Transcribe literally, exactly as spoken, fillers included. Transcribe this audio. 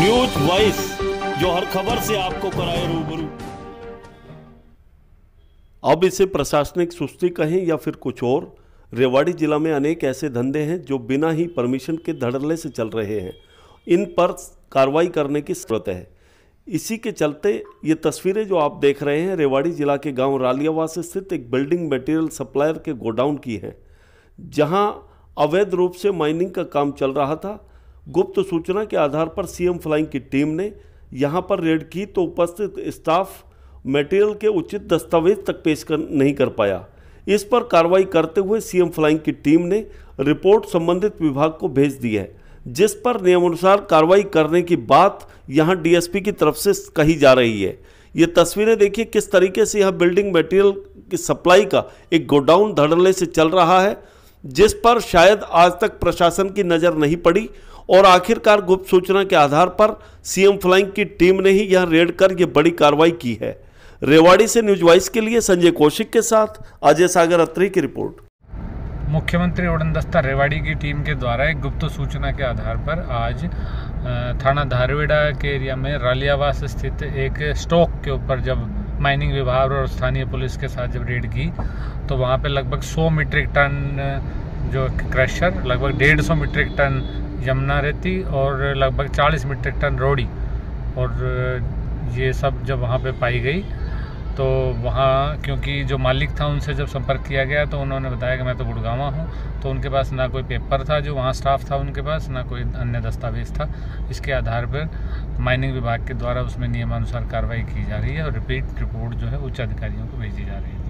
News voice, जो हर खबर से आपको कराए रूबरू। अब इसे प्रशासनिक सुस्ती कहें या फिर कुछ और, रेवाड़ी जिला में अनेक ऐसे धंधे हैं जो बिना ही परमिशन के धड़ल्ले से चल रहे हैं। इन पर कार्रवाई करने की जरूरत है। इसी के चलते ये तस्वीरें जो आप देख रहे हैं रेवाड़ी जिला के गांव रालियावास स्थित एक बिल्डिंग मटेरियल सप्लायर के गोडाउन की है, जहां अवैध रूप से माइनिंग का काम चल रहा था। गुप्त सूचना के आधार पर सीएम फ्लाइंग की टीम ने यहां पर रेड की तो उपस्थित स्टाफ मटेरियल के उचित दस्तावेज तक पेश कर नहीं कर पाया। इस पर कार्रवाई करते हुए सीएम फ्लाइंग की टीम ने रिपोर्ट संबंधित विभाग को भेज दी है, जिस पर नियमानुसार कार्रवाई करने की बात यहां डीएसपी की तरफ से कही जा रही है। ये तस्वीरें देखिए किस तरीके से यह बिल्डिंग मटेरियल की सप्लाई का एक गोडाउन धड़ल्ले से चल रहा है, जिस पर शायद आज तक प्रशासन की नज़र नहीं पड़ी और आखिरकार गुप्त सूचना के आधार पर सीएम फ्लाइंग की टीम ने ही यह रेड कर यह बड़ी कार्रवाई की है। रेवाड़ी से न्यूज वॉइस के लिए संजय कौशिक के साथ अजय सागर अत्री की रिपोर्ट। मुख्यमंत्री उड़नदस्ता रेवाड़ी की टीम के द्वारा एक गुप्त सूचना के आधार पर आज थाना धारवेड़ा के एरिया में रालियावास स्थित एक स्टॉक के ऊपर जब माइनिंग विभाग और स्थानीय पुलिस के साथ जब रेड की तो वहाँ पे लगभग सौ मीट्रिक टन जो क्रशर, लगभग डेढ़ सौ मीट्रिक टन यमुना रेती और लगभग चालीस मीट्रिक टन रोड़ी और ये सब जब वहाँ पे पाई गई तो वहाँ क्योंकि जो मालिक था उनसे जब संपर्क किया गया तो उन्होंने बताया कि मैं तो गुड़गांवा हूँ, तो उनके पास ना कोई पेपर था, जो वहाँ स्टाफ था उनके पास ना कोई अन्य दस्तावेज था। इसके आधार पर माइनिंग विभाग के द्वारा उसमें नियमानुसार कार्रवाई की जा रही है और रिपीट रिपोर्ट जो है उच्च अधिकारियों को भेजी जा रही है।